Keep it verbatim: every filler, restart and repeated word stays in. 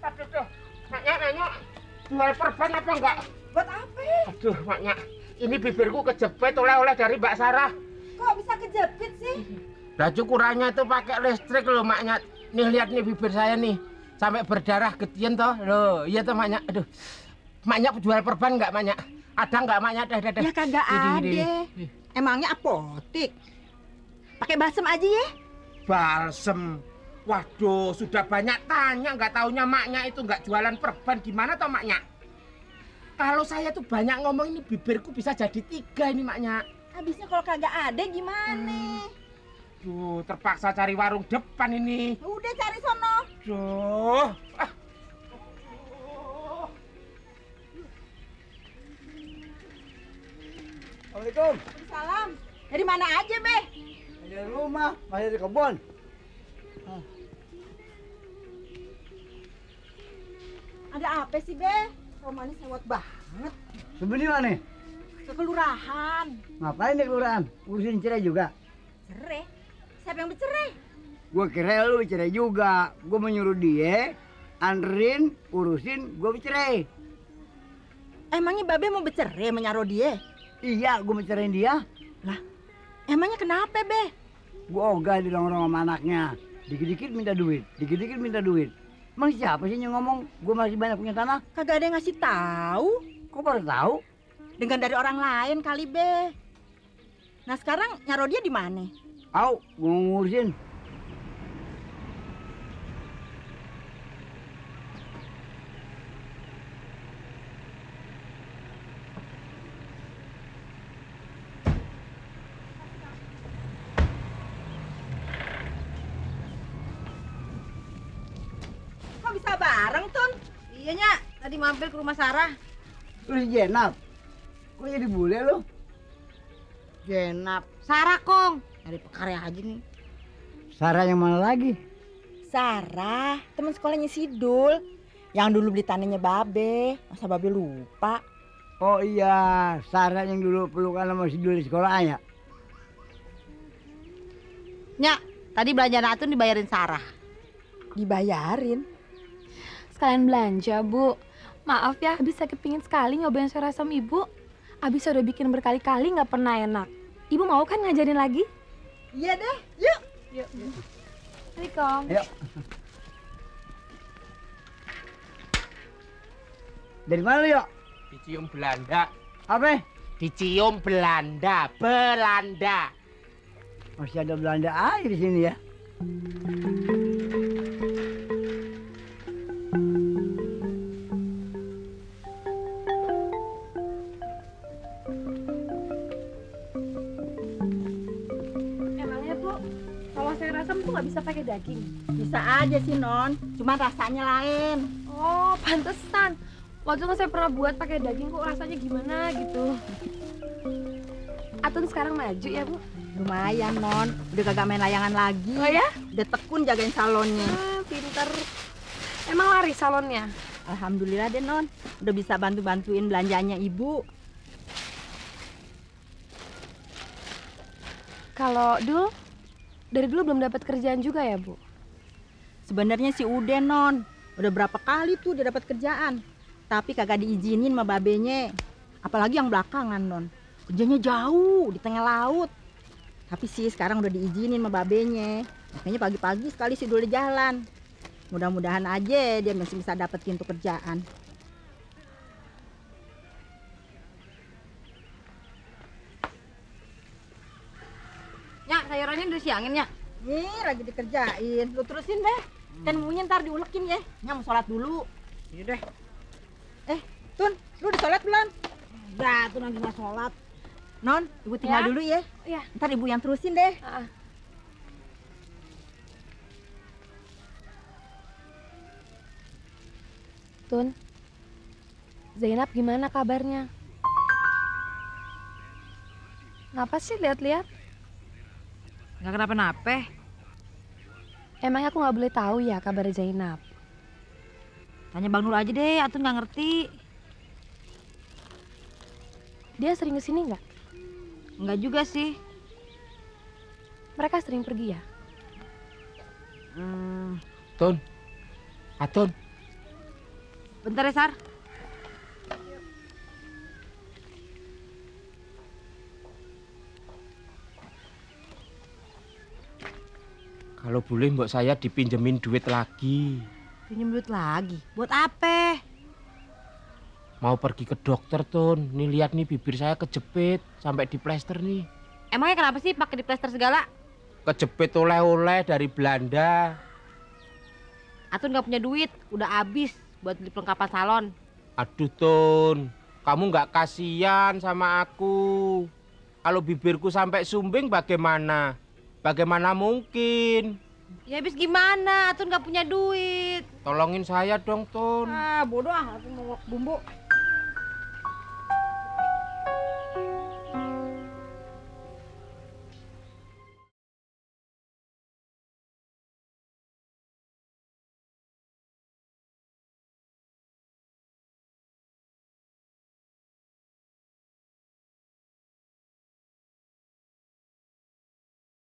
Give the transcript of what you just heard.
Aduh, tuh. Maknya, maknya. Jual perban apa enggak? Buat apa? Aduh, maknya. Ini bibirku kejepit oleh-oleh dari Mbak Sarah. Kok bisa kejepit sih? Lah cukurannya itu pakai listrik loh, maknya. Nih, lihat nih bibir saya nih. Sampai berdarah getian toh. Loh, iya toh, maknya. Aduh. Maknya jual perban enggak, maknya? Ada enggak, maknya? Dah, dah, dah. Ya kagak ada. Emangnya apotik? Pakai balsem aja ya? Balsem. Waduh, sudah banyak tanya, nggak taunya maknya itu nggak jualan perban. Gimana toh maknya? Kalau saya tuh banyak ngomong ini bibirku bisa jadi tiga ini maknya. Habisnya kalau kagak ada gimana? Duh, terpaksa cari warung depan ini. Udah cari sono. Duh. Ah. Assalamualaikum. Salam. Dari mana aja, Be? Dari rumah, masih di kebun. Ah. Ada apa sih, Be? Romannya sewot banget. Sebenarnya mana? Ke kelurahan. Ngapain di kelurahan? Urusin cerai juga? Cerai? Siapa yang bercerai? Gue kira lu cerai juga. Gue menyuruh dia anterin, urusin, gue bercerai. Emangnya Babe mau bercerai menyaro dia? Iya, gue mencerain dia. Lah, emangnya kenapa, Be? Gue ogah di dorong sama anaknya. Dikit-dikit minta duit, dikit-dikit minta duit. Emang siapa sih yang ngomong gue masih banyak punya tanah? Kagak ada yang ngasih tahu. Kok baru tahu? Dengan dari orang lain kali, Be. Nah, sekarang nyaro dia di mana? Au, gue ngurusin. Kok bisa bareng, Tun? Iya, Nya. Tadi mampir ke rumah Sarah. Lu si Jenap, kok jadi bule lu? Jenap. Sarah, Kong. Dari pekarya aja nih. Sarah yang mana lagi? Sarah, teman sekolahnya Sidul. Yang dulu beli tanahnya Babe. Masa Babe lupa? Oh iya, Sarah yang dulu pelukan sama si Dul di sekolah ya? Nya, tadi belanjaan Atun dibayarin Sarah. Dibayarin? Sekalian belanja, Bu. Maaf ya, Abi sakit pingin sekali nyobain sayur asam Ibu. Abi sudah bikin berkali-kali nggak pernah enak. Ibu mau kan ngajarin lagi? Iya deh, yuk. Yuk. Assalamualaikum. Ayo. Dari mana lu, Yok? Dicium Belanda. Apa? Dicium Belanda. Belanda. Masih ada Belanda aja di sini ya. Emangnya, Bu, kalau sayur asam tuh nggak bisa pakai daging? Bisa aja sih, Non. Cuma rasanya lain. Oh, pantesan. Waktu itu saya pernah buat pakai daging kok rasanya gimana gitu. Atun sekarang maju ya, Bu? Lumayan, Non. Udah kagak main layangan lagi. Oh ya? Udah tekun jagain salonnya. Ah, pinter. Emang laris salonnya? Alhamdulillah deh, Non. Udah bisa bantu-bantuin belanjanya Ibu. Kalau Dul, dari dulu belum dapat kerjaan juga ya, Bu? Sebenarnya sih udah, Non. Udah berapa kali tuh dia dapat kerjaan. Tapi kagak diizinin sama babenya. Apalagi yang belakangan, Non. Kerjanya jauh di tengah laut. Tapi sih sekarang udah diizinin sama babenya. Makanya pagi-pagi sekali sih dulu jalan. Mudah-mudahan aja dia masih bisa dapetin tuh kerjaan. Nyak, sayurannya udah siangin, Nyak. Nih, lagi dikerjain. Lu terusin deh. Kan maunya ntar diulekin ya. Nyak mau sholat dulu. Iya deh. Eh, Tun, lu udah sholat belum? Udah, Tun lagi nggak sholat. Non, ibu tinggal Ya? dulu ya. Iya. Ntar ibu yang terusin deh. Ah. Tun, Zainab gimana kabarnya? Ngapa sih lihat-lihat? Nggak kenapa-napa. Emang aku nggak boleh tahu ya kabar Zainab? Tanya Bang Nur aja deh, Atun nggak ngerti. Dia sering kesini nggak? Nggak juga sih. Mereka sering pergi ya? Hmm, Tun. Atun. Bentar ya, Sar. Kalau boleh mbok saya dipinjemin duit lagi. Pinjem duit lagi? Buat apa? Mau pergi ke dokter, Tun. Nih lihat nih bibir saya kejepit sampai diplester nih. Emangnya kenapa sih pakai diplester segala? Kejepit oleh-oleh dari Belanda. Atun nggak punya duit, udah habis buat beli perlengkapan salon. Aduh, Tun. Kamu nggak kasihan sama aku. Kalau bibirku sampai sumbing bagaimana? Bagaimana mungkin? Ya habis gimana? Atun nggak punya duit. Tolongin saya dong, Tun. Ah, bodoh ah, Atun mau bumbu.